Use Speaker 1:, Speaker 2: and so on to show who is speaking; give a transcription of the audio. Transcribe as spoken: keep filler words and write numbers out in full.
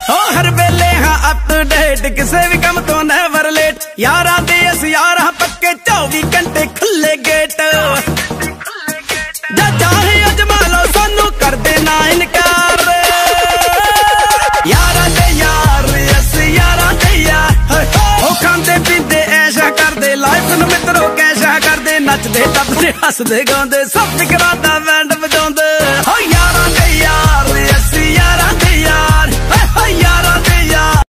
Speaker 1: हो हर वेले हाँ अप टू डेट, किसे भी कम तो नेवर लेट। यारा दे अस यार हाँ पक्के चौबी घंटे खुले गेट। जा चाहे अजमा लो सानू कर देना इनकार। यारा दे यार अस यारा दे यार, ओ खांदे पींदे ऐशा करदे, लाइफ नू मित्रों कैशा करदे, नचदे टपदे हसदे गांदे सब फिकरां दा बैंड।